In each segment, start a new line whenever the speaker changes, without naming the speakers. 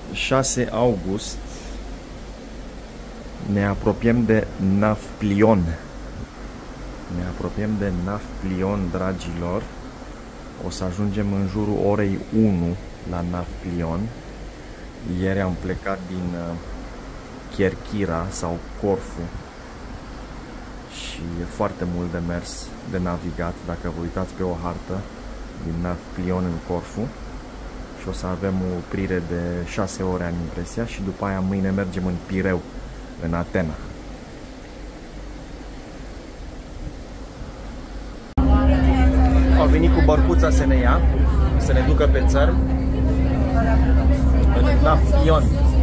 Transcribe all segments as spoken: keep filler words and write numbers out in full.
șase august. Ne apropiem de Nafplion. Ne apropiem de Nafplion, dragilor. O să ajungem în jurul orei unu la Nafplion. Ieri am plecat din Kerkyra sau Corfu și e foarte mult de mers, de navigat, dacă vă uitați pe o hartă, din Nafplion în Corfu. Și o să avem o oprire de șase ore, am impresia, și după aia mâine mergem în Pireu, în Atena. Au venit cu bărcuța să ne ia, să ne ducă pe țărm, în Nafplion.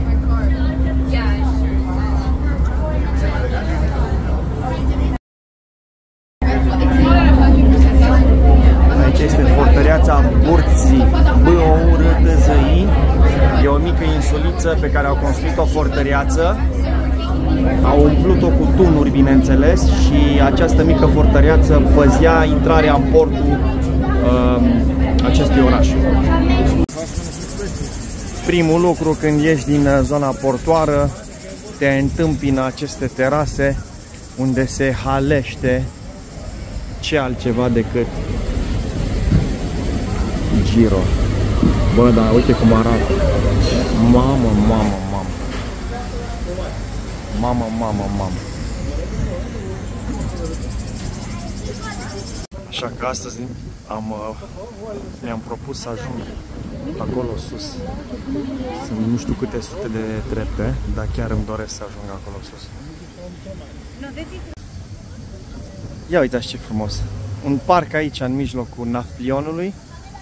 Aici este fortăreața Burții B O U R T Z I. E o mică insuliță pe care au construit o fortăreață. Au umplut-o cu tunuri, bineînțeles, și această mică fortăreață păzea intrarea în portul uh, acestui oraș. Primul lucru când ieși din zona portoară, te întâmpină aceste terase unde se halește ce altceva decât Giro. Bă, dar uite cum arată. Mamă, mamă, mamă. Mamă, mamă, mamă. Așa că astăzi am, mi-am propus să ajung acolo sus. Sunt nu știu câte sute de trepte, dar chiar îmi doresc să ajung acolo sus. Ia uitați ce frumos. Un parc aici, în mijlocul Nafplionului.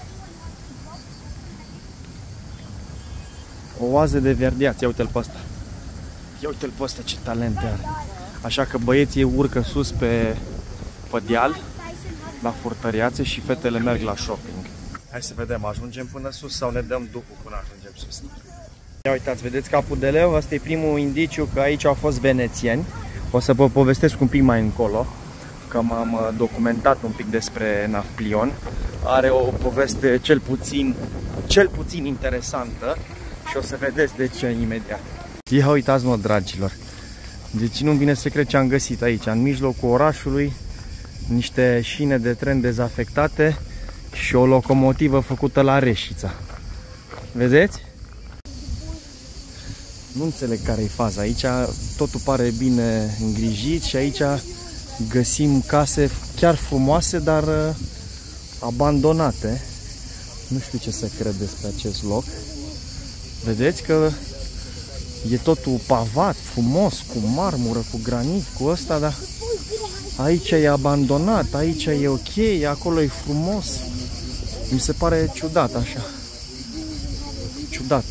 O oază de verdeață. Ia uite-l pe ăsta. Ia uite-l pe ăsta, ce talent are. Așa că băieții urcă sus pe, pe deal, la fortăreață, și fetele merg la shopping. Hai să vedem, ajungem până sus sau ne dăm după până ajungem sus. Ia uitați, vedeți capul de leu? Asta e primul indiciu că aici au fost venețieni. O să vă povestesc un pic mai încolo, că m-am documentat un pic despre Nafplion. Are o poveste cel puțin, cel puțin interesantă și o să vedeți de ce imediat. Ia uitați, mă, dragilor. Deci nu-mi vine să cred ce am găsit aici, în mijlocul orașului, niște șine de tren dezafectate și o locomotivă făcută la Reșița. Vedeți? Nu înțeleg care e faza. Aici totul pare bine îngrijit și aici găsim case chiar frumoase, dar abandonate. Nu știu ce să cred despre acest loc. Vedeți că e totul pavat, frumos, cu marmură, cu granit, cu ăsta, dar aici e abandonat, aici e ok, acolo e frumos. Mi se pare ciudat așa. Ciudat.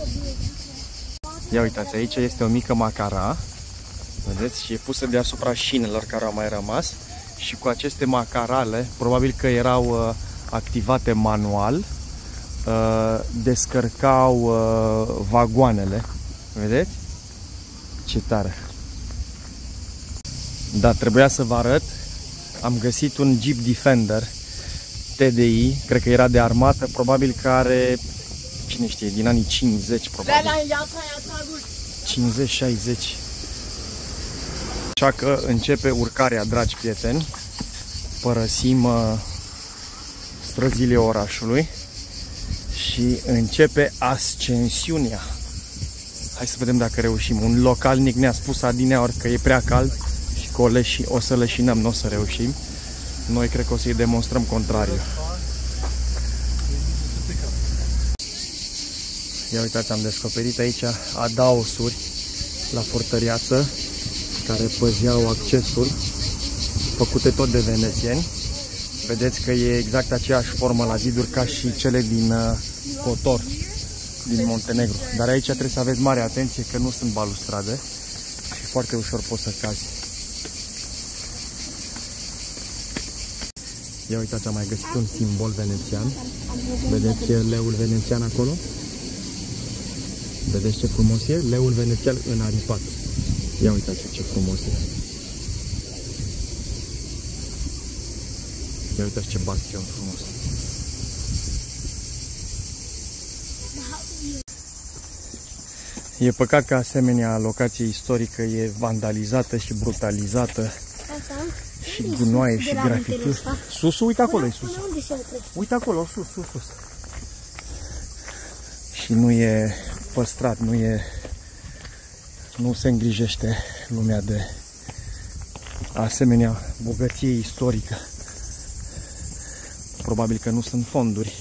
Ia uitați, aici este o mică macara. Vedeți? Și e pusă deasupra șinelor care au mai rămas. Și cu aceste macarale, probabil că erau uh, activate manual, uh, descărcau uh, vagoanele. Vedeți? Ce tare! Da, trebuia să vă arăt. Am găsit un Jeep Defender T D I, cred că era de armată, probabil că are, cine știe, din anii cincizeci, probabil. cincizeci șaizeci. Așa că începe urcarea, dragi prieteni. Părăsim uh, străzile orașului și începe ascensiunea. Hai să vedem dacă reușim. Un localnic ne-a spus adineaori că e prea cald și că o, leși, o să leșinăm, nu o să reușim. Noi cred că o să-i demonstrăm contrariu. Ia uitați, am descoperit aici adaosuri la fortăreață care păzeau accesul, făcute tot de venețieni. Vedeți că e exact aceeași formă la ziduri ca și cele din uh, Kotor, din Montenegru. Dar aici trebuie să aveți mare atenție că nu sunt balustrade și foarte ușor poți să cazi. Ia uitați, am mai găsit un simbol venețian. Vedeți leul venețian acolo? Vedeți ce frumos e? Leul venețian înaripat. Ia uitați ce frumos e. Ia uitați ce bastion frumos. E păcat că asemenea locație istorică e vandalizată și brutalizată.
Asta?
Și gunoaie și grafituri. Sus, uite acolo, e sus. Uite acolo, sus, sus, sus. Și nu e păstrat, nu e, nu se îngrijește lumea de asemenea bogăție istorică. Probabil că nu sunt fonduri.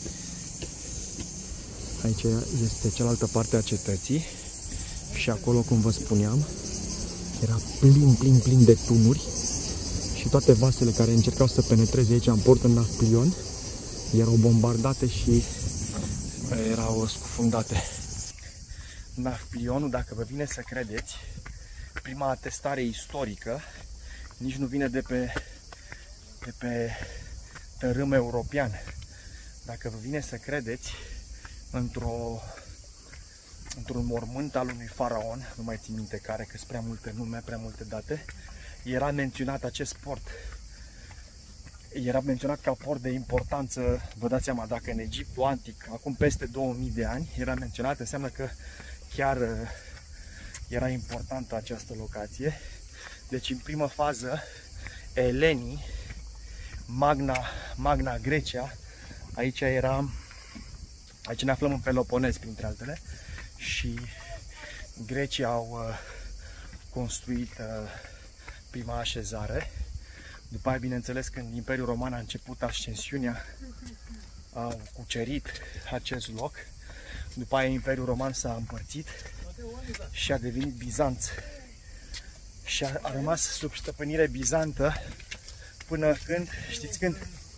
Aici este cealaltă parte a cetății și acolo, cum vă spuneam, era plin, plin, plin de tunuri și toate vasele care încercau să penetreze aici în port, în Nafplion, erau bombardate și erau scufundate. Nafplionul, dacă vă vine să credeți, prima atestare istorică nici nu vine de pe, de pe tărâm european. Dacă vă vine să credeți, într-o într-un mormânt al unui faraon, nu mai țin minte care, că sunt prea multe nume, prea multe date, era menționat acest port. Era menționat ca port de importanță, vă dați seama, dacă în Egiptul antic, acum peste două mii de ani, era menționat, înseamnă că chiar era importantă această locație. Deci, în primă fază, elenii, Magna, Magna Grecia, aici era, aici ne aflăm în Peloponez, printre altele, și grecii au uh, construit uh, prima așezare. După aia, bineînțeles, când Imperiul Roman a început ascensiunea, au cucerit acest loc. După aia, Imperiul Roman s-a împărțit și a devenit Bizanț. Și a, a rămas sub stăpânire bizantă până când, știți când?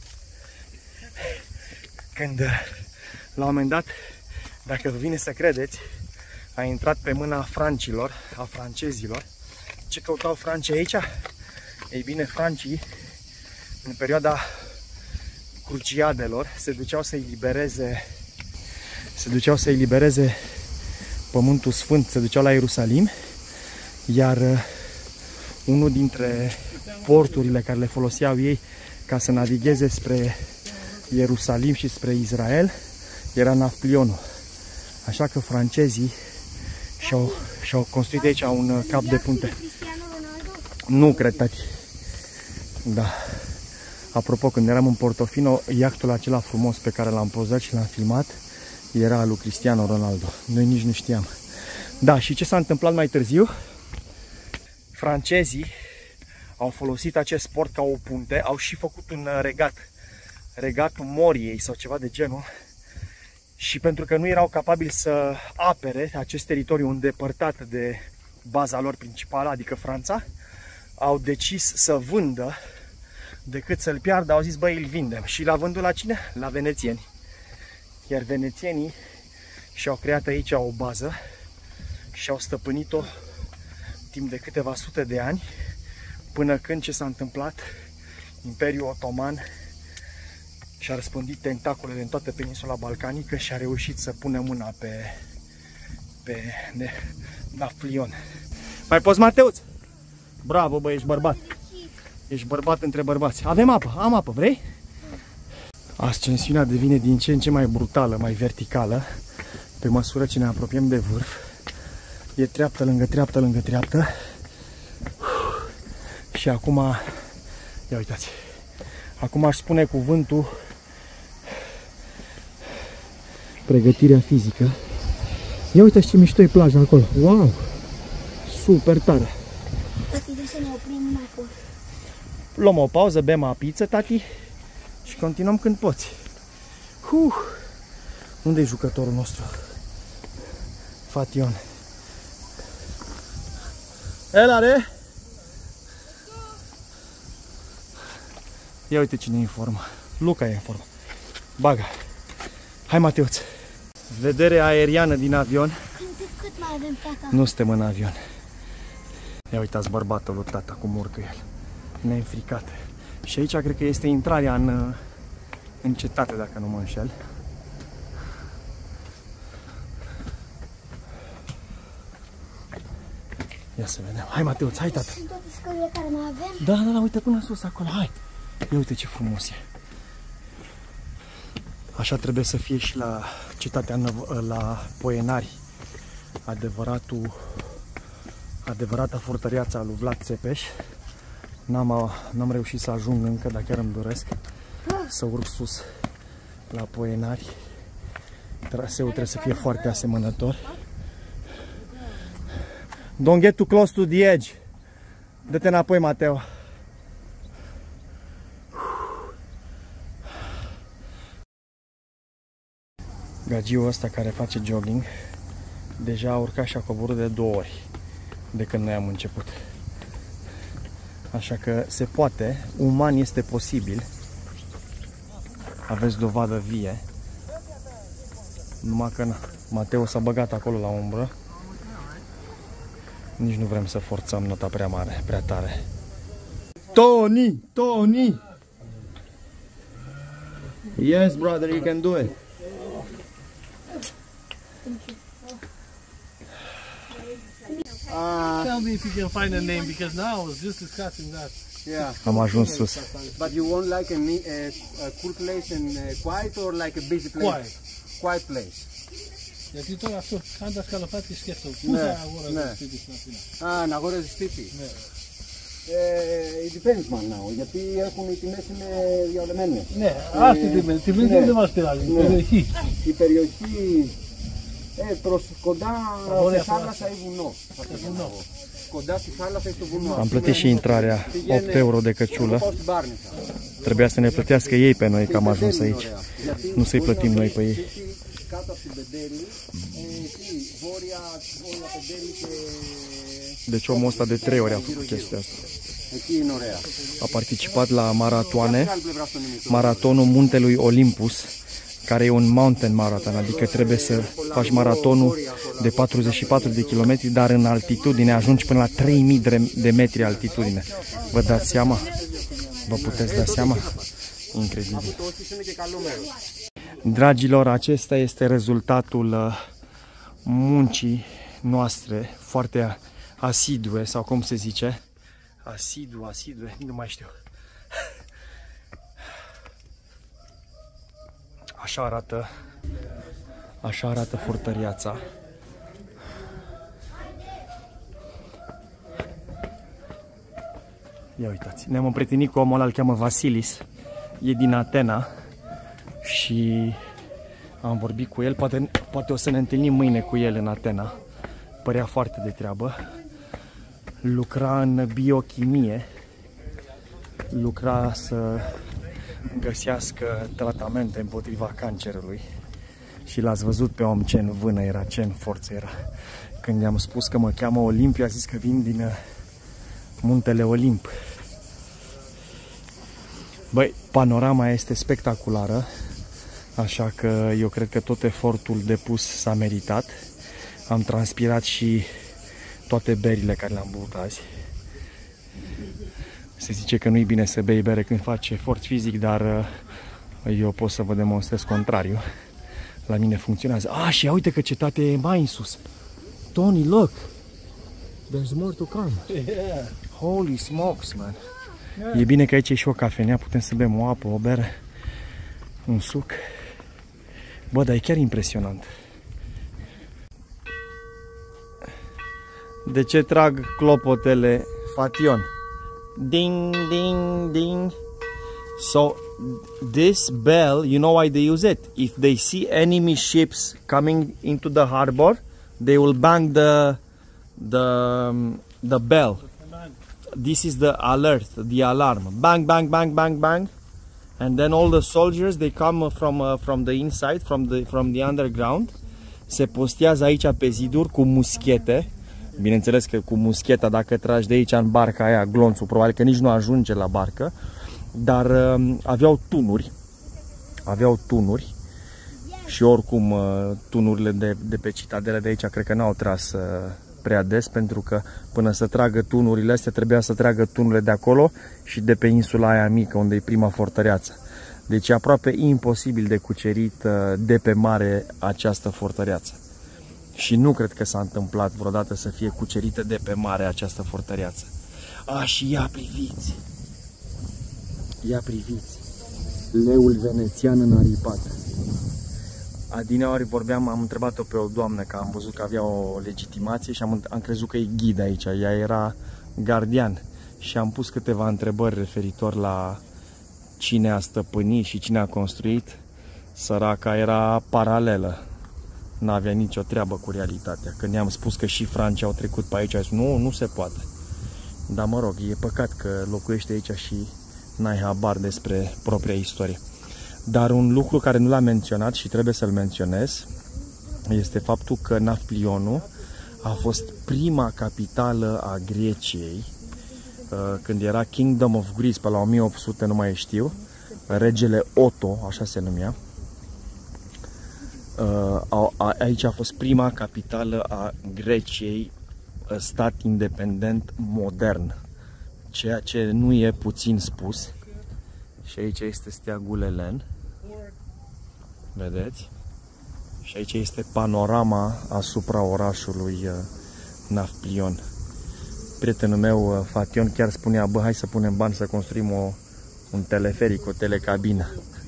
Când, la un moment dat, dacă vă vine să credeți, a intrat pe mâna francilor, a francezilor. Ce căutau francii aici? Ei bine, francii, în perioada cruciadelor, se duceau să elibereze, se duceau să elibereze Pământul Sfânt, se duceau la Ierusalim, iar unul dintre porturile care le foloseau ei ca să navigheze spre Ierusalim și spre Israel era Nafplionul. Așa că francezii și-au și-au construit aici un cap de punte. Nu cred, tati. Da. Apropo, când eram în Portofino, iactul acela frumos pe care l-am pozat și l-am filmat era al lui Cristiano Ronaldo. Noi nici nu știam. Da, și ce s-a întâmplat mai târziu? Francezii au folosit acest port ca o punte, au și făcut un regat, regatul Moriei sau ceva de genul. Și pentru că nu erau capabili să apere acest teritoriu îndepărtat de baza lor principală, adică Franța, au decis să vândă decât să-l piardă. Au zis, băi, îl vindem. Și l-a vândut la cine? La venețieni. Iar venețienii și-au creat aici o bază și au stăpânit-o timp de câteva sute de ani, până când ce s-a întâmplat? Imperiul Otoman și-a răspândit tentaculele în toată peninsula balcanică și a reușit să pună mâna pe, pe Nafplion. Mai poți, Mateuț? Bravo, bă, ești bărbat. Ești bărbat între bărbați. Avem apă, am apă, vrei? Ascensiunea devine din ce în ce mai brutală, mai verticală, pe măsură ce ne apropiem de vârf. E treaptă lângă treaptă lângă treaptă. Și acum, ia uitați, acum aș spune cuvântul pregătirea fizică. Ia uitați ce mișto e plaja acolo. Wow! Super tare!
Tati, trebuie să ne oprim mai acolo.
Luăm o pauză, bem o pizza, tati, și continuăm când poți. Uh, unde e jucătorul nostru? Fation. El are? Ia uite cine e în formă. Luca e în formă. Bagă. Hai, Mateuț. Vedere aeriană din avion.
De cât mai avem, tata?
Nu suntem în avion. Ia uitați bărbatul lui tata cum urcă el. Neînfricat. Și aici cred că este intrarea în, în cetate, dacă nu mă înșel. Ia să vedem. Hai, Mateuț, hai, tata.
Sunt toate scările care mai avem?
Da, da, da, uite până sus acolo, hai. Ia uite ce frumos e. Așa trebuie să fie și la cetatea, la Poenari. adevăratul, adevărata fortăreață a lui Vlad Țepeș. N-am, n-am reușit să ajung încă, dar chiar îmi doresc să urc sus la Poenari. Traseul trebuie să fie foarte asemănător. Don't get too close to the edge. Dă-te înapoi, Mateo. Gagiul ăsta care face jogging deja a urcat și a coborât de două ori de când noi am început. Așa că se poate, uman este posibil. Aveți dovadă vie. Numai că na, Mateo s-a băgat acolo la umbră. Nici nu vrem să forțăm nota prea mare, prea tare. Tony! Tony! Yes, brother, you can do it.
Uh, Tell me if you can find a name, because now I was just discussing that.
Yeah.
Am ajuns sus.
But you want like a, a, a cool place and uh, quiet, or like a busy place?
Quiet.
Quiet place.
Γιατί τώρα αυτό κάνοντας καλοφάτι σκέφτομαι. Πού
Ναι,
θα αγόραζα
ναι.
το σπίτι στην Αθήνα.
Α, να αγοράζεις σπίτι.
Ναι.
Ε, it depends man now, γιατί έχουν οι τιμές είναι διαλεμένες.
Ναι, ας την τιμή. Τιμή
ναι.
δεν μας πειράζει. Η
Ναι.
περιοχή.
Η περιοχή ε, προς κοντά
Ωραία,
στη θάλασσα ή βουνό. Θα το
βουνό.
πω. Κοντά στη θάλασσα ή στο βουνό.
Am plătit și intrarea, opt euro de căciulă.
Πάω στην Πάρνηθα.
Trebuia să ne plătească ei pe noi că am ajuns aici. Nu să-i plătim noi pe ei.
Κάτω από την Πεντέλη, εκεί, βόρεια, βόρεια Πεντέλη και...
Deci omul ăsta de trei ori a făcut chestia asta.
Εκεί είναι ωραία.
A participat la maratoane,
Άλλη πλευρά στον ημιτό.
maratonul Muntelui Olympus, care e un mountain marathon, adică trebuie să faci maratonul de patruzeci și patru de kilometri, dar în altitudine, ajungi până la trei mii de metri altitudine. Vă dați seama? Vă puteți da seama? Incredibil.
Τόσοι είναι και καλό μέρος.
Dragilor, acesta este rezultatul uh, muncii noastre, foarte asidue, sau cum se zice? Asidu, asidue, nu mai știu. Așa arată, așa arată fortăreața. Ia uitați, ne-am împrietenit cu omul ăla, îl cheamă Vasilis, e din Atena și am vorbit cu el, poate, poate o să ne întâlnim mâine cu el în Atena, părea foarte de treabă, lucra în biochimie, lucra să găsească tratamente împotriva cancerului și l-ați văzut pe om ce în vână era, ce în forță era. Când i-am spus că mă cheamă Olimpiu, a zis că vin din Muntele Olimp. Băi, panorama este spectaculară, așa că eu cred că tot efortul depus s-a meritat. Am transpirat și toate berile care le-am băut azi. Se zice că nu-i bine să bei bere când faci efort fizic, dar eu pot să vă demonstrez contrariu. La mine funcționează. Ah, și ia uite că cetatea e mai în sus. Tony, look! There's more to come.
Yeah.
Holy smokes, man! Yeah. E bine că aici e și o cafenea, putem să bem o apă, o bere, un suc. Bă, dar e chiar impresionant. De ce trag clopotele, Fation? Ding, ding, ding. So, this bell, you know why they use it? If they see enemy ships coming into the harbor, they will bang the the the bell. This is the alert, the alarm. Bang, bang, bang, bang, bang. And then all the soldiers, they come from uh, from the inside, from the from the underground. Se postează aici pe ziduri cu muschete. Bineînțeles că cu muscheta, dacă tragi de aici în barca aia, glonțul, probabil că nici nu ajunge la barcă. Dar uh, aveau tunuri. Aveau tunuri. Și oricum uh, tunurile de, de pe citadele de aici cred că n-au tras uh, prea des, pentru că până să tragă tunurile astea trebuia să tragă tunurile de acolo și de pe insula aia mică unde e prima fortăreață. Deci e aproape imposibil de cucerit de pe mare această fortăreață. Și nu cred că s-a întâmplat vreodată să fie cucerită de pe mare această fortăreață. A, și ia priviți! Ia priviți! Leul venețian înaripat. Adineori vorbeam, am întrebat-o pe o doamnă că am văzut că avea o legitimație și am, am crezut că e ghid aici, ea era gardian și am pus câteva întrebări referitor la cine a stăpânit și cine a construit. Săraca era paralelă, n-avea nicio treabă cu realitatea. Când i-am spus că și francii au trecut pe aici, a zis nu, nu se poate. Dar mă rog, e păcat că locuiești aici și n-ai habar despre propria istorie. Dar un lucru care nu l-am menționat și trebuie să-l menționez este faptul că Nafplionul a fost prima capitală a Greciei când era Kingdom of Greece pe la o mie opt sute, nu mai știu, regele Otto, așa se numea. Aici a fost prima capitală a Greciei, stat independent modern, ceea ce nu e puțin spus. Și aici este steagul Elen, vedeți? Și aici este panorama asupra orașului Nafplion. Prietenul meu, Fation, chiar spunea, bă, hai să punem bani să construim o, un teleferic, o telecabină.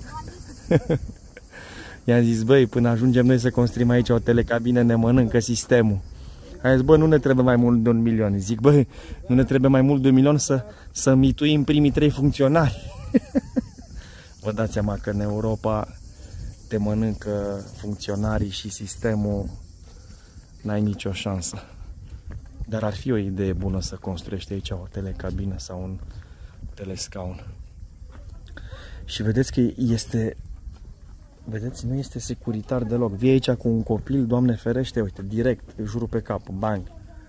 I-am zis, băi, până ajungem noi să construim aici o telecabină, ne mănâncă sistemul. Am zis, bă, nu ne trebuie mai mult de un milion. Zic, bă, nu ne trebuie mai mult de un milion să, să mituim primii trei funcționari. Vă dați seama că în Europa te mănâncă funcționarii și sistemul, n-ai nicio șansă. Dar ar fi o idee bună să construiești aici o telecabină sau un telescaun. Și vedeți că este, vedeți, nu este securitar deloc. Vii aici cu un copil, Doamne ferește, uite, direct, îi jurul pe cap, bang.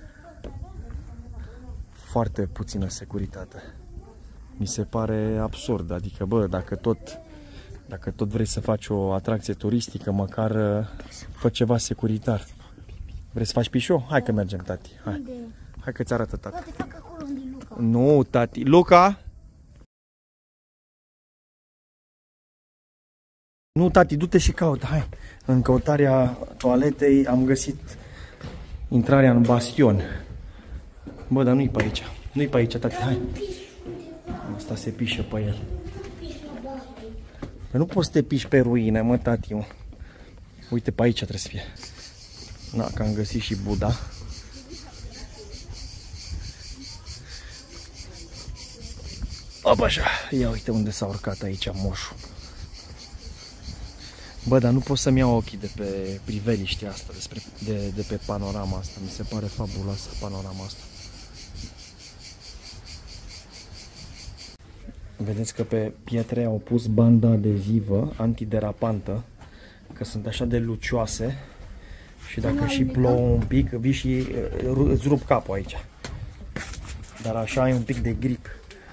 Foarte puțină securitate. Mi se pare absurd, adică, bă, dacă tot, dacă tot vrei să faci o atracție turistică, măcar fă ceva securitar. Vrei să faci pișo? Hai că mergem, tati. Hai, hai că-ți arată tati.
Poate fac acolo unde e Luca.
Nu, tati. Luca? Nu, tati, du-te și caută, hai. În căutarea toaletei am găsit intrarea în bastion. Bă, dar nu-i pe aici. Nu-i pe aici, tati, hai. Asta se pișă pe el. Că nu poți să te piși pe ruine, mă, tati. Mă. Uite, pe aici trebuie să fie. Na, că am găsit și Buddha. Op, așa. Ia uite unde s-a urcat aici moșul. Bă, dar nu pot să-mi iau ochii de pe priveliștea asta, despre, de, de pe panorama asta. Mi se pare fabuloasă panorama asta. Vedeți că pe pietre au pus bandă adezivă antiderapantă, că sunt așa de lucioase și dacă și plouă un pic, vii și îți rup capul aici. Dar așa ai un pic de grip.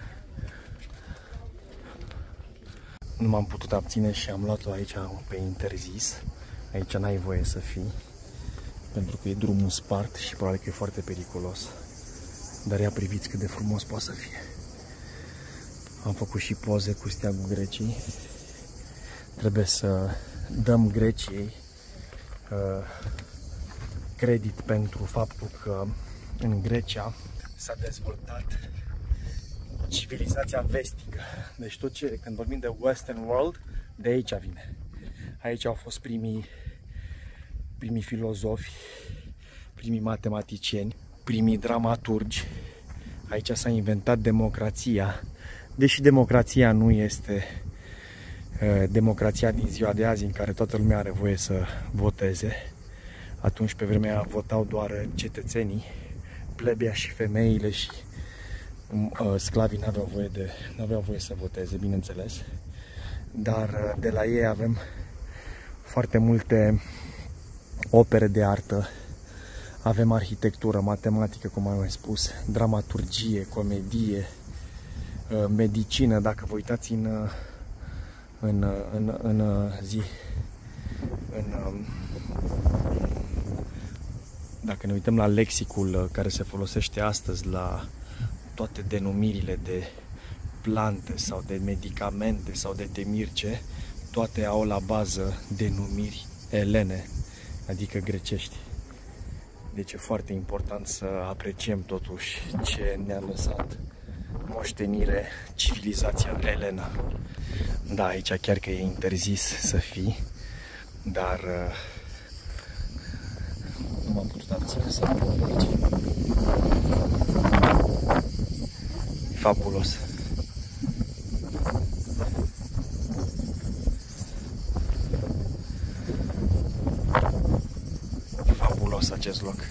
Nu m-am putut abține și am luat-o aici pe interzis. Aici n-ai voie să fii, pentru că e drumul spart și probabil că e foarte periculos. Dar ia priviți cât de frumos poate să fie. Am făcut și poze cu steagul Greciei. Trebuie să dăm Greciei uh, credit pentru faptul că în Grecia s-a dezvoltat civilizația vestică. Deci tot ce, când vorbim de Western World, de aici vine. Aici au fost primii, primii filozofi, primii matematicieni, primii dramaturgi. Aici s-a inventat democrația. Deși democrația nu este uh, democrația din ziua de azi în care toată lumea are voie să voteze. Atunci pe vremea aia votau doar cetățenii, plebea și femeile și uh, sclavii n-aveau voie, de, n-aveau voie să voteze, bineînțeles. Dar uh, de la ei avem foarte multe opere de artă. Avem arhitectură, matematică, cum am mai spus, dramaturgie, comedie, medicină. Dacă vă uitați în, în, în, în zi, în, dacă ne uităm la lexicul care se folosește astăzi la toate denumirile de plante sau de medicamente sau de temirce, toate au la bază denumiri elene, adică grecești. Deci e foarte important să apreciem totuși ce ne-a lăsat moștenire civilizația elenă. Da, aici chiar că e interzis să fii, dar uh, nu m-am putut abține să mă pun aici. E fabulos. E fabulos acest loc.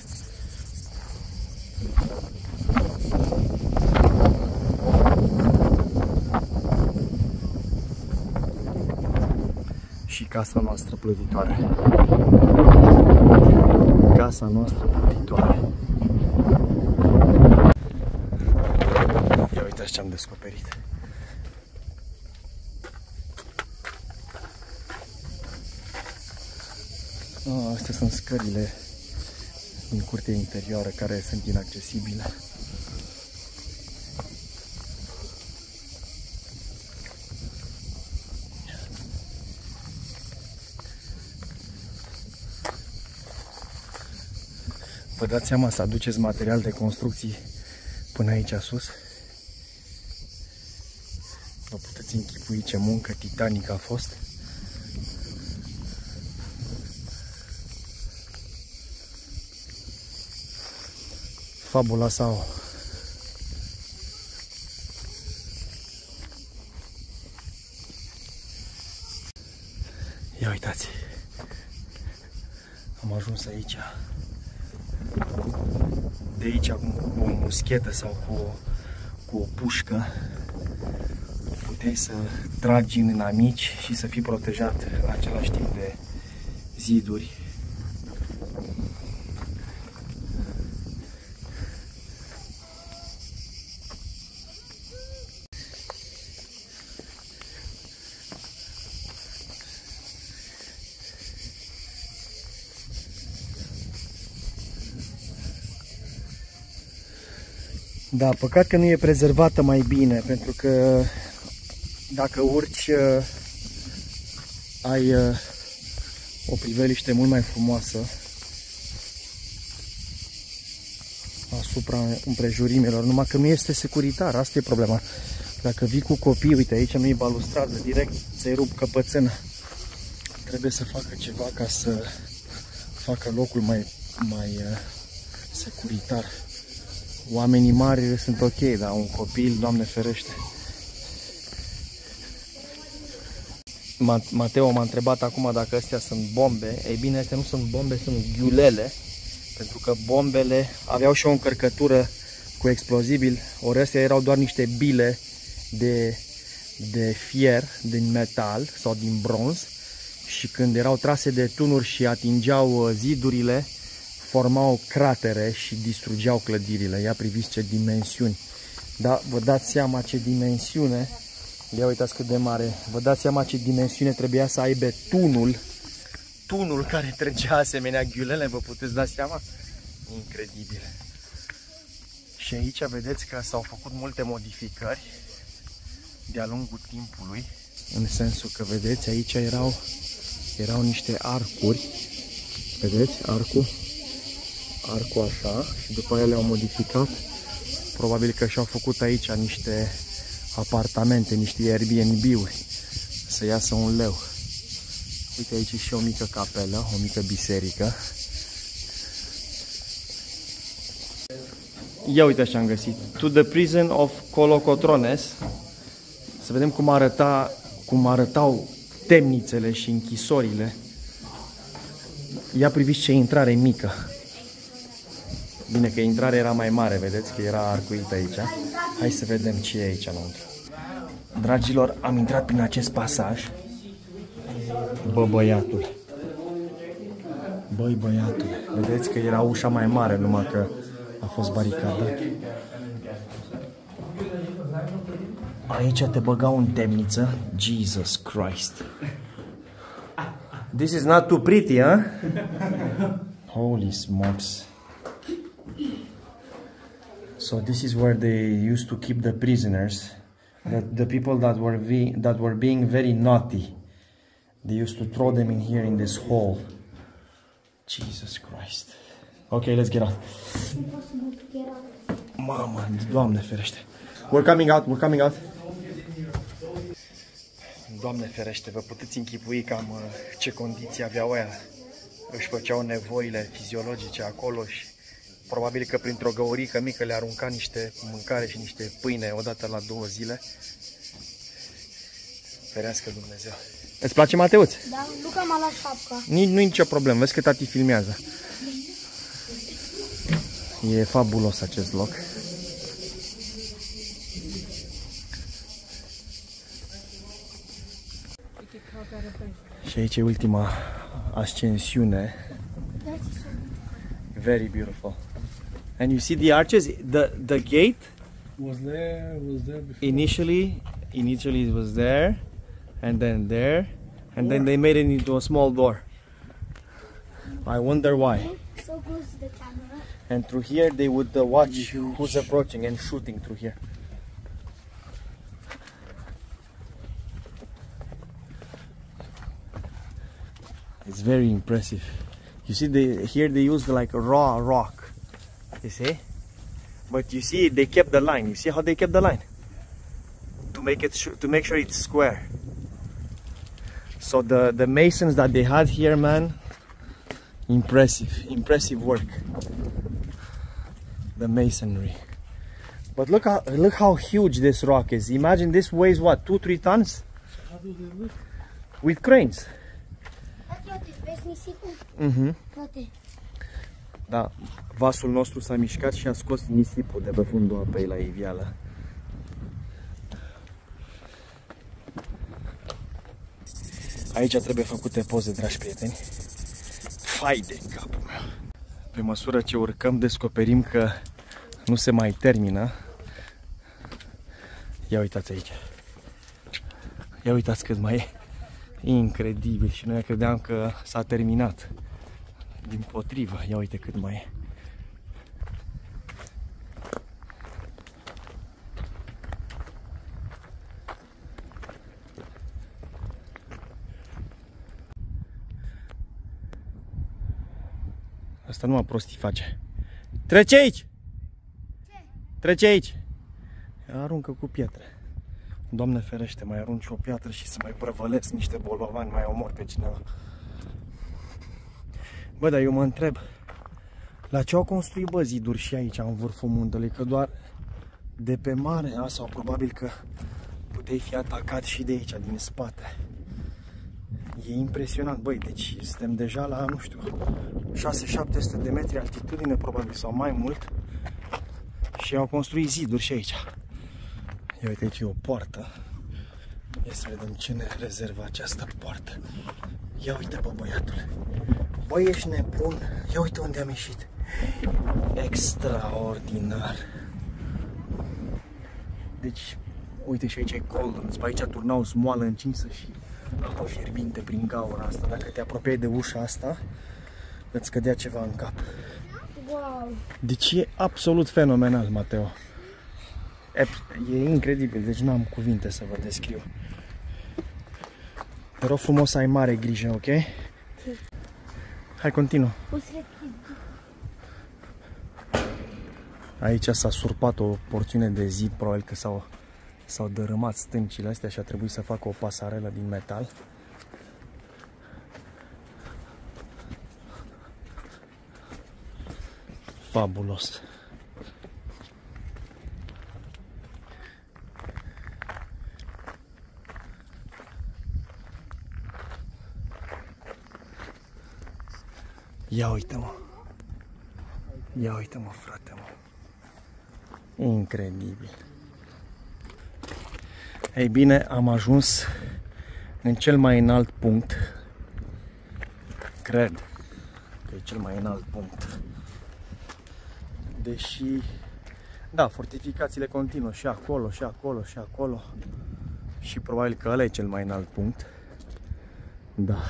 Și casa noastră plutitoare. Casa noastră plutitoare. Ia uitați ce am descoperit. Oh, astea sunt scările din curtea interioară care sunt inaccesibile. Vă dați seama să aduceți material de construcții până aici sus? Vă puteți închipui ce muncă titanică a fost? Fabula sau? Ia uitați! Am ajuns aici. De aici cu o muschetă sau cu o, cu o pușcă puteai să tragi în inamici și să fii protejat în același timp de ziduri. Da, păcat că nu e prezervată mai bine, pentru că dacă urci, ai o priveliște mult mai frumoasă asupra împrejurimilor, numai că nu este securitar, asta e problema. Dacă vii cu copii, uite, aici nu e balustradă, direct ți-ai rupt căpățâna. Trebuie să facă ceva ca să facă locul mai, mai securitar. Oamenii mari sunt ok, dar un copil, Doamne ferește. Mateo m-a întrebat acum dacă astea sunt bombe. Ei bine, astea nu sunt bombe, sunt ghiulele. Pentru că bombele aveau și o încărcătură cu explozibil, ori astea erau doar niște bile de, de fier, din metal sau din bronz. Și când erau trase de tunuri și atingeau zidurile, formau cratere și distrugeau clădirile. Ia priviți ce dimensiuni. Da, vă dați seama ce dimensiune. Ia uitați cât de mare. Vă dați seama ce dimensiune trebuia să aibă tunul. Tunul care trăgea asemenea ghiulele, vă puteți da seama? Incredibil. Și aici vedeți că s-au făcut multe modificări de-a lungul timpului. În sensul că, vedeți, aici erau, erau niște arcuri. Vedeți? Arcul. Arcul așa. Și după aia le-au modificat. Probabil că și-au făcut aici niște apartamente, niște Airbnb-uri. Să iasă un leu. Uite aici și o mică capelă, o mică biserică. Ia uite ce am găsit. To the prison of Colocotrones. Să vedem cum arăta, cum arătau temnițele și închisorile. Ia priviți ce intrare mică. Bine că intrarea era mai mare, vedeți că era arcuită aici. Hai să vedem ce e aici înăuntru. Dragilor, am intrat prin acest pasaj. Bă, băiatul. Băi, băiatul. Vedeți că era ușa mai mare, numai că a fost baricadat. Aici te băgau în temniță. Jesus Christ. This is not too pretty, huh? Holy smokes. So this is where they used to keep the prisoners, the, the people that were be, that were being very naughty. They used to throw them in here in this hole. Jesus Christ. Okay, let's get out. Mama, Doamne ferește. We're coming out, we're coming out. Doamne ferește, vă puteți închipui cam uh, ce condiții aveau aia. Își făceau nevoile fiziologice acolo și probabil că printr-o găurică mică le arunca niște mâncare și niște pâine odată la două zile. Ferească Dumnezeu. Îți place, Mateuț?
Da, Luca m-a luat șapca.
Nu e nicio problemă, vezi că tati filmează. E fabulos acest loc. Și aici e ultima ascensiune. Very beautiful. And you see the arches, the the gate
Was there, was there before?
initially initially it was there and then there and then they made it into a small door. I wonder why.
So close to the camera.
And through here they would uh, watch who's approaching and shooting through here. It's very impressive. You see, they here they used like raw rock. You see, but you see they kept the line. You see how they kept the line to make it to make sure it's square. So the the masons that they had here, man, impressive, impressive work. The masonry. But look how look how huge this rock is. Imagine this weighs what, two, three tons?
How do they look?
With cranes.
Toate, vezi nisipul?
Mhm.
Toate.
Da, vasul nostru s-a mișcat și a scos nisipul de pe fundul apei la iveală. Aici trebuie făcute poze, dragi prieteni. Fai de capul meu! Pe măsură ce urcăm, descoperim că nu se mai termină. Ia uitați aici. Ia uitați cât mai e. Incredibil. Și noi credeam că s-a terminat. Dimpotrivă, ia uite cât mai e. Asta numai prostii face. Trece aici!
Ce?
Trece aici! Aruncă cu pietre. Doamne ferește, mai arunci o piatră și să mai prăvălesc niște bolovani, mai omor pe cineva. Bă, dar eu mă întreb, la ce au construit, bă, ziduri și aici în vârful muntelui? Că doar de pe mare, a, sau probabil că puteai fi atacat și de aici, din spate. E impresionant, băi, deci suntem deja la, nu știu, șase șapte sute de metri altitudine, probabil, sau mai mult. Și au construit ziduri și aici. Ia uite, aici e o poartă. Ia să vedem ce ne rezervă această poartă. Ia uite, bă, băiatule. Băi, ești nebun. Ia uite unde am ieșit. Extraordinar. Deci, uite și aici e cold. Pe aici turnau smoală încinsă și apă fierbinte prin gaura asta. Dacă te apropiai de ușa asta, îți cădea ceva în cap.
Wow.
Deci e absolut fenomenal, Mateo. E incredibil, deci nu am cuvinte să vă descriu. Te rog frumos să ai mare grijă, ok? Hai, continuă. Aici s-a surpat o porțiune de zid, probabil că s-au s-au dărâmat stâncile astea și a trebuit să facă o pasarelă din metal. Fabulos. Ia uite-mă. Ia uite-mă, frate, mă. Incredibil. Ei bine, am ajuns în cel mai înalt punct. Cred că e cel mai înalt punct. Deși, da, fortificațiile continuă și acolo, și acolo, și acolo. Și probabil că ăla e cel mai înalt punct. Da.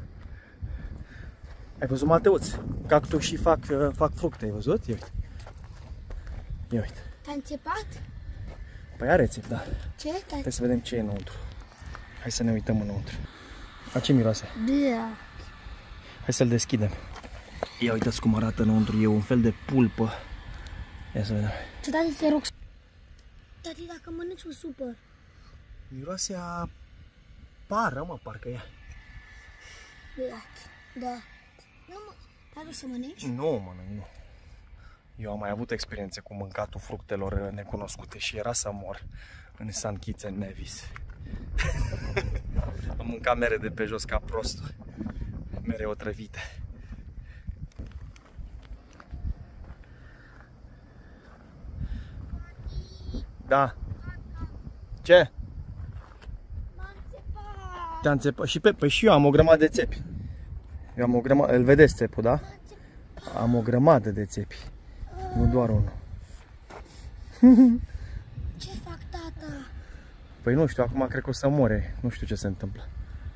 Ai văzut, Mateuț? Cactușii fac, fac fructe, ai văzut? Ia uite. Ia uite.
Te-a înțepat?
Păi are țip, da.
Ce?
Trebuie să vedem ce e înăuntru. Hai să ne uităm înăuntru. A ce miroase?
Da.
Hai să-l deschidem. Ia uitați cum arată înăuntru. E un fel de pulpă. Ia să vedem.
Ce, tati, te rog. Tati, dacă mănânci, mă supăr.
Miroase a pară, mă, parcă e.
Da. Nu mă, dar o să mănânci?
Nu, mănânc, nu. Eu am mai avut experiențe cu mâncatul fructelor necunoscute și era să mor în Saint Kitts and Nevis. Am mâncat mere de pe jos ca prostul. Mere otrăvite. Da. Ce? Te-am țepat. Și pe, păi și eu am o grămadă de țepi. Eu am o grămadă, îl vedeți țepul, da? Am o grămadă de țepi. Nu doar unul.
Ce fac, tata?
Păi nu știu, acum cred că o să more. Nu știu ce se întâmplă.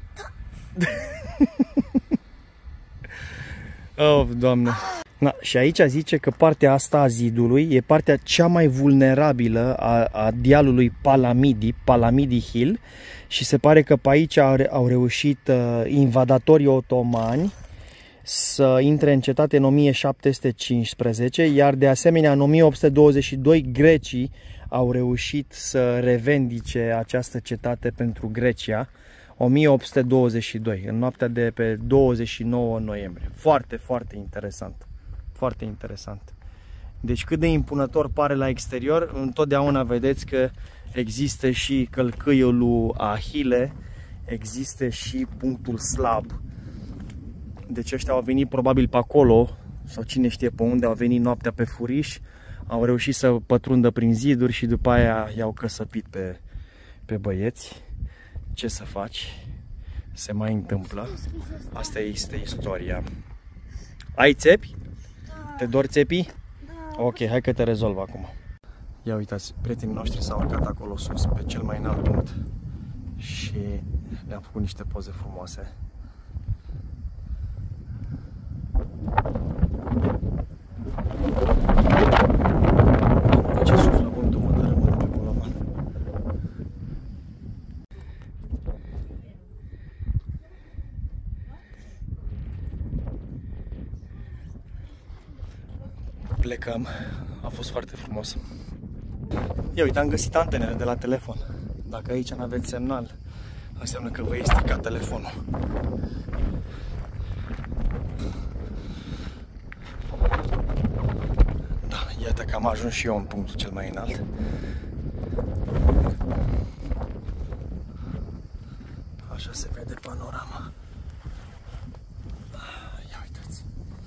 Oh, Doamne. Na, și aici zice că partea asta a zidului e partea cea mai vulnerabilă a, a dealului Palamidi, Palamidi Hill, și se pare că pe aici au, au reușit uh, invadatorii otomani să intre în cetate în o mie șapte sute cincisprezece, iar de asemenea în o mie opt sute douăzeci și doi grecii au reușit să revendice această cetate pentru Grecia. o mie opt sute douăzeci și doi, în noaptea de pe douăzeci și nouă noiembrie. Foarte, foarte interesant. Foarte interesant. Deci cât de impunător pare la exterior, întotdeauna vedeți că există și călcâiul lui Ahile, există și punctul slab. Deci ăștia au venit probabil pe acolo, sau cine știe pe unde, au venit noaptea pe furiș, au reușit să pătrundă prin ziduri și după aia i-au căsăpit pe, pe băieți. Ce să faci? Se mai întâmplă. Asta este istoria. Ai țepi?
Da.
Te dor țepii?
Da.
Ok, hai că te rezolv acum. Ia uitați, prietenii noștri s-au urcat acolo sus, pe cel mai înalt punct. Și le-am făcut niște poze frumoase. Ce suflă vântul, mă, dar rămân pe bolovan. Plecăm. A fost foarte frumos. Ia uite, am găsit antenele de la telefon. Dacă aici nu aveți semnal, înseamnă că vă e stricat telefonul. Da, iată că am ajuns și eu în punctul cel mai înalt. Așa se vede panorama. Ia uitați.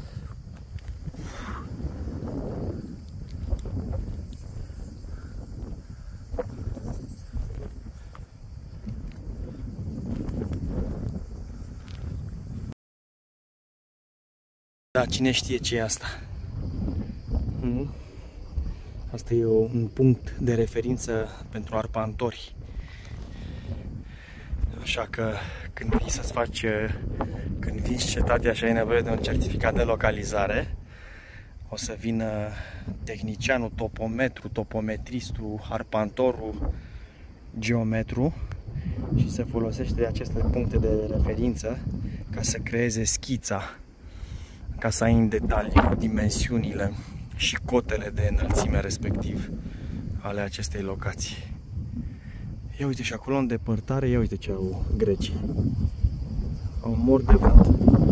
Da, cine știe ce e asta? Hmm? Asta e un punct de referință pentru arpantori. Așa că când vii să-ți faci, când vinzi cetatea și ai nevoie de un certificat de localizare, o să vină tehnicianul, topometru, topometristul, arpantorul, geometru și se folosește de aceste puncte de referință ca să creeze schița, ca să ai în detaliu dimensiunile și cotele de înălțime respectiv ale acestei locații. Ia uite și acolo în depărtare, ia uite ce au grecii. Au mor de vânt.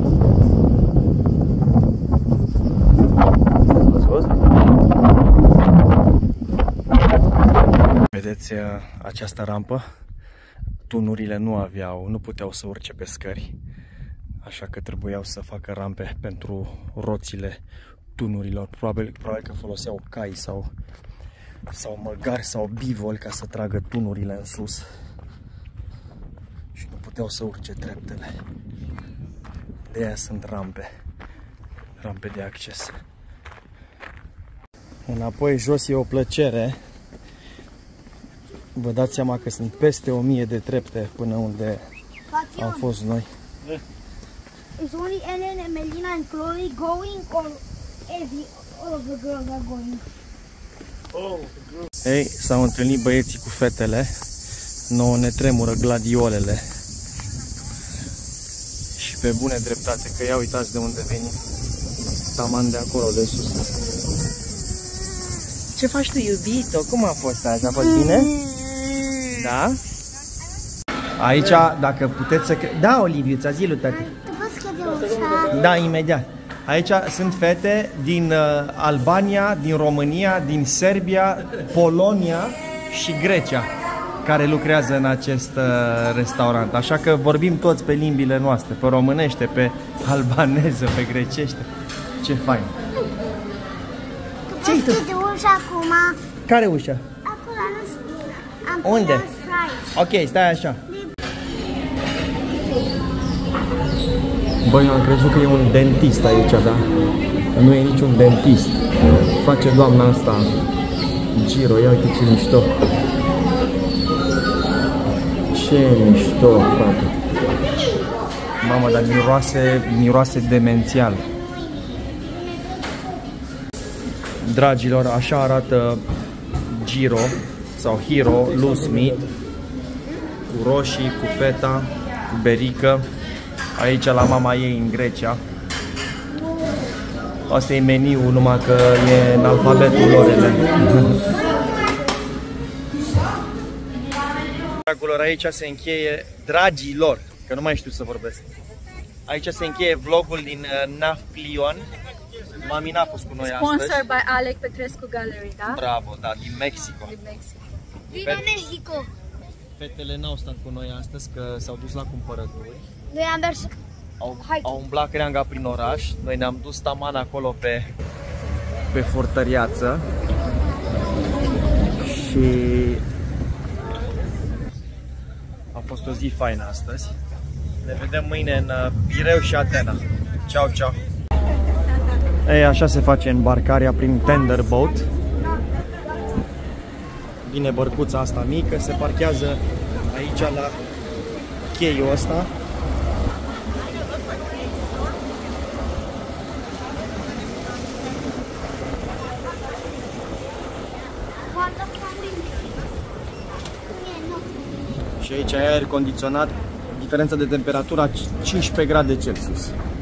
Vedeți această rampă? Tunurile nu aveau, nu puteau să urce pe scări. Așa că trebuiau să facă rampe pentru roțile tunurilor. Probabil, probabil că foloseau cai sau, sau măgari sau bivoli ca să tragă tunurile în sus. Și nu puteau să urce treptele. De aia sunt rampe. Rampe de acces. Înapoi jos e o plăcere. Vă dați seama că sunt peste o mie de trepte până unde am fost noi.
Is only Ellen and Melina and Chloe going, or every all of the girls are going?
Oh,
Ei, s-au întâlnit băieții cu fetele. Nouă ne tremură gladiolele. Și pe bune dreptate, că ia uitați de unde veni. Taman de acolo, de sus. Ce faci tu, iubito? Cum a fost azi? A fost bine? Da? Aici, dacă puteți să... Da, Oliviu, ți-a zis lui tati.
Tu poți crede ușa?
Da, imediat. Aici sunt fete din uh, Albania, din România, din Serbia, Polonia și Grecia care lucrează în acest uh, restaurant. Așa că vorbim toți pe limbile noastre, pe românește, pe albaneză, pe grecește. Ce fain.
Tu poți crede ușa acum?
Care ușa?
Acolo, nu știu. Am
Unde?
pus aici.
Ok, stai așa. Băi, eu am crezut că e un dentist aici, da? Nu e niciun dentist. Face doamna asta giro, ia uite ce mișto. Ce mișto, frate. Mamă, dar miroase, miroase demențial. Dragilor, așa arată giro sau hero loose meat cu roșii, cu feta, cu berică. Aici la mama ei în Grecia. Asta e meniul, numai că e în alfabetul lor. Dragilor, aici se încheie, dragilor, că nu mai știu să vorbesc. Aici se încheie vlogul din uh, Nafplion. Mami n-a fost cu noi astăzi.
Sponsored by Alec Petrescu Gallery, da?
Bravo, da, din Mexico.
Din Mexico.
Vino Mexico!
Fetele n-au stat cu noi astăzi, că s-au dus la cumpărături.
Noi am mers.
Au, au umblat creanga prin oraș. Noi ne-am dus taman acolo pe, pe fortăriață. Și a fost o zi faină astăzi. Ne vedem mâine în Pireu și Atena. Ciao, ciao! Ei, așa se face îmbarcarea prin tender boat. Vine bărcuța asta mică, se parchează aici la cheiul ăsta. Și aici e aer condiționat, diferența de temperatură cincisprezece grade Celsius.